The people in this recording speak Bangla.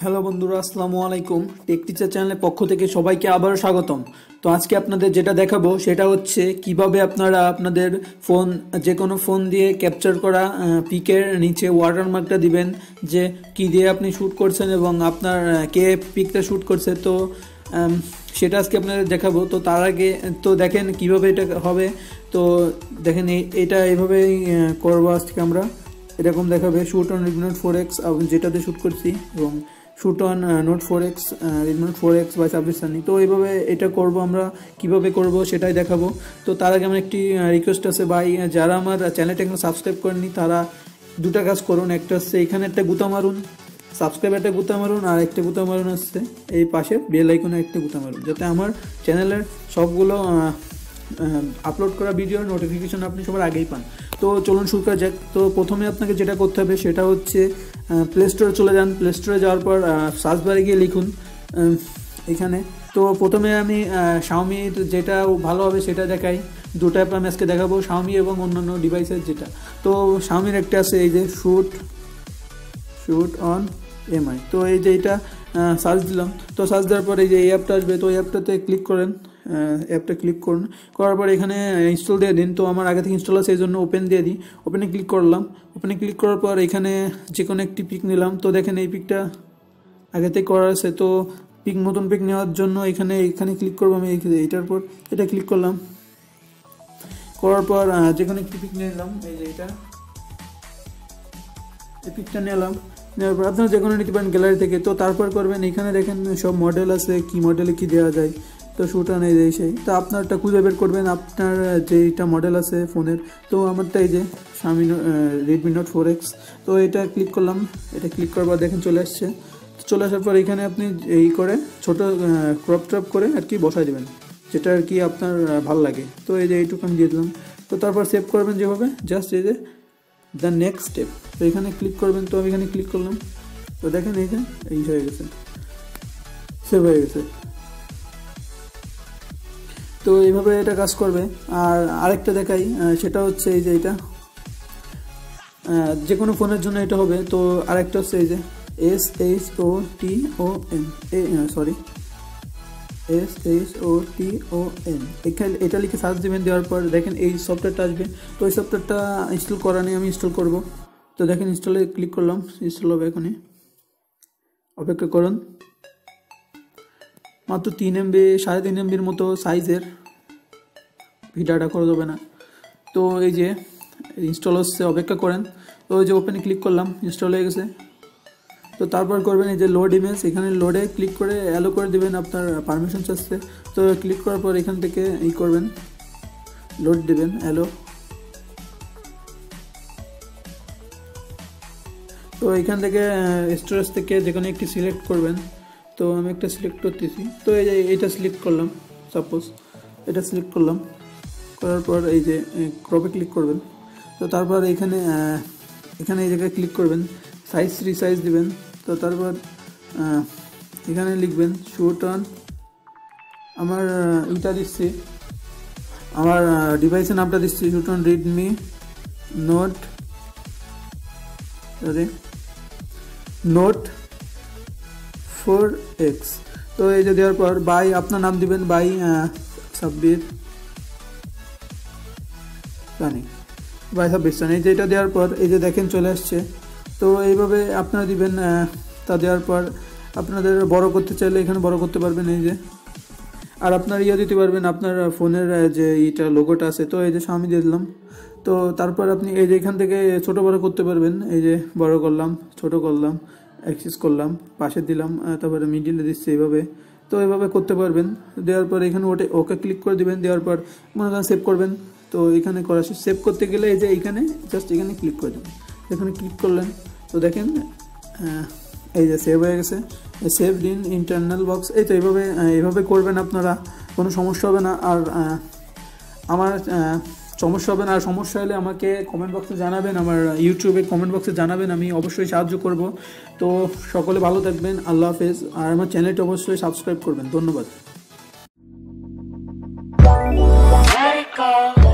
হ্যালো বন্ধুরা, আসসালামু আলাইকুম। টেক টিচার চ্যানেলের পক্ষ থেকে সবাইকে আবারও স্বাগতম। তো আজকে আপনাদের যেটা দেখাবো সেটা হচ্ছে কিভাবে আপনারা আপনাদের ফোন, যে কোনো ফোন দিয়ে ক্যাপচার করা পিকের নিচে ওয়াটারমার্কটা দিবেন, যে কি দিয়ে আপনি শ্যুট করছেন এবং আপনার কে পিকটা শ্যুট করছে। তো সেটা আজকে আপনাদের দেখাবো। তো তার আগে তো দেখেন কিভাবে এটা হবে। তো দেখেন এটা এইভাবেই করবো আজকে আমরা। এরকম দেখাবে shoot on Redmi note 4X যেটাতে শ্যুট করছি, এবং shoot on note 4X Redmi note 4X by Sabbir Sunny. তো এইভাবে এটা করব আমরা, কিভাবে করব সেটাই দেখাবো। তো তার আগে আমার একটি রিকোয়েস্ট আছে ভাই, যারা আমার চ্যানেলটা এখনো সাবস্ক্রাইব করেননি তারা দুটা কাজ করুন। একটা হচ্ছে এখানে একটা গুতা মারুন, সাবস্ক্রাইব একটা গুতা মারুন, আর একটা গুতা মারুন হচ্ছে এই পাশে বেল আইকনে একটা গুতা মারুন, যাতে আমার চ্যানেলের সবগুলো আপলোড করা ভিডিওর নোটিফিকেশন আপনি সবার আগেই পান। তো চলুন শুরু করা যাক। তো প্রথমে আপনাকে যেটা করতে হবে সেটা হচ্ছে প্লে স্টোরে চলে যান। প্লে স্টোরে যাওয়ার পর সার্চ বারে গিয়ে লিখুন এখানে। তো প্রথমে আমি শাওমি যেটা ভালো হবে সেটা দেখাই। দুটো অ্যাপ আমি আজকে দেখাবো, শাওমি এবং অন্যান্য ডিভাইসের যেটা। তো শাওমির একটা আছে এই যে শ্যুট অন এমআই। তো এই যে এটা সার্চ দিলাম। তো সার্চ দেওয়ার পর এই যে এই অ্যাপটা আসবে, তো এই অ্যাপটাতে ক্লিক করেন। অ্যাপটা ক্লিক করুন, করার পর এখানে ইনস্টল দিয়ে দিন। তো আমার আগে থেকে ইনস্টল আছে, এই জন্য ওপেন দিয়ে দিই। ওপেনে ক্লিক করলাম। ওপেনে ক্লিক করার পর এখানে যে কোনো একটি পিক নিলাম। তো দেখেন এই পিকটা আগে থেকে করা আছে। তো নতুন পিক নেওয়ার জন্য এখানে ক্লিক করবো আমি। এইটার পর এটা ক্লিক করলাম, করার পর যে কোনো একটি পিক নিয়ে নিলাম। এই যে এই পিকটা নিলাম। নেওয়ার পর আপনারা যে কোনো নিতে পারেন গ্যালারি থেকে। তো তারপর করবেন এখানে দেখেন সব মডেল আছে, কি মডেলে কি দেওয়া যায়। তো শ্যুট অন এই যে সেই। তো আপনারটা খুঁজে বের করবেন আপনার যেইটা মডেল আছে ফোনের। তো আমারটা এই যে শাওমি রেডমি নোট 4X। তো এটা ক্লিক করলাম। এটা ক্লিক করার পর দেখেন চলে আসছে। চলে আসার পর এখানে আপনি এই করে ছোটো ক্রপ ট্রপ করে আর কি বসাই দেবেন, যেটা আর কি আপনার ভালো লাগে। তো এই যে এইটুকু আমি দিয়ে দিলাম। তো তারপর সেভ করবেন যেভাবে, জাস্ট এই যে দ্য নেক্সট স্টেপ। তো এখানে ক্লিক করবেন। তো আমি এখানে ক্লিক করলাম। তো দেখেন এই যে এই হয়ে গেছে, সেভ হয়ে গেছে। তো এইভাবে এটা কাজ করবে। আর আরেকটা দেখাই, সেটা হচ্ছে এই যে এটা যে কোনো ফোনের জন্য এটা হবে। তো আরেকটা হচ্ছে এই যে SHOTON। এখানে এটা লিখে সার্চ দেবেন। দেওয়ার পর দেখেন এই সফটওয়্যারটা আসবে। তো এই সফটওয়্যারটা ইনস্টল করা নেই, আমি ইনস্টল করব। তো দেখেন ইনস্টলে ক্লিক করলাম, ইনস্টল হবে এখনই, অপেক্ষা করুন। মাত্র 3 MB 3.5 MBর মতো সাইজের, ভিডিওটা করা যাবে না। তো এই যে ইনস্টল হচ্ছে, অপেক্ষা করেন। তো ওই যে ওপেনে ক্লিক করলাম, ইনস্টল হয়ে গেছে। তো তারপর করবেন এই যে লোড ইমেজ, এখানে লোডে ক্লিক করে অ্যালো করে দেবেন, আপনার পারমিশন চাচ্ছে। তো ক্লিক করার পর এখান থেকে করবেন, লোড দেবেন অ্যালো। তো এখান থেকে স্টোরেজ থেকে যে কোনো একটি সিলেক্ট করবেন। তো আমি একটা সিলেক্ট করতেছি। তো এই যে এটা সিলেক্ট করলাম, সাপোজ এটা সিলেক্ট করলাম। করার পর এই যে ক্রপে ক্লিক করবেন। তো তারপর এখানে এই জায়গায় ক্লিক করবেন, সাইজ রিসাইজ দিবেন। তো তারপর এখানে লিখবেন শ্যুট অন, আমার ইটা দিচ্ছি, আমার ডিভাইসের নামটা দিচ্ছি shoot on Redmi note 4X। তো এই যে দেওয়ার পর বাই আপনার নাম দিবেন, বাই সাব্বির সানি, এই যে এটা দেওয়ার পর এই যে দেখেন চলে আসছে। তো এইভাবে আপনারা দিবেন। তা দেওয়ার পর আপনাদের বড় করতে চাইলে এখানে বড় করতে পারবেন এই যে। আর আপনার দিতে পারবেন আপনার ফোনের যে এইটা লোগোটা আছে। তো এই যে শাওমি দিয়ে দিলাম। তো তারপর আপনি এই যে এখান থেকে ছোট বড় করতে পারবেন। এই যে বড় করলাম, ছোট করলাম, অ্যাক্সেস করলাম, পাশে দিলাম, তারপরে মিডিলে দিচ্ছি এইভাবে। তো এইভাবে করতে পারবেন। দেওয়ার পর এখানে ওকে ক্লিক করে দিবেন। দেওয়ার পর মনে করেন সেভ করবেন। তো এখানে করা শেষ। সেভ করতে গেলে এই যে এইখানে জাস্ট এখানে ক্লিক করে দেবেন। এখানে ক্লিক করলেন। তো দেখেন এই যে সেভ হয়ে গেছে, সেভড ইন ইন্টারনাল বক্স। এই তো এইভাবে করবেন আপনারা, কোনো সমস্যা হবে না। আর আমার সমস্যা হবে না। আর সমস্যা হলে আমাকে কমেন্ট বক্সে জানাবেন, আমার ইউটিউবে কমেন্ট বক্সে জানাবেন, আমি অবশ্যই সাহায্য করব। তো সকলে ভালো থাকবেন, আল্লাহ হাফেজ। আর আমার চ্যানেলটা অবশ্যই সাবস্ক্রাইব করবেন। ধন্যবাদ।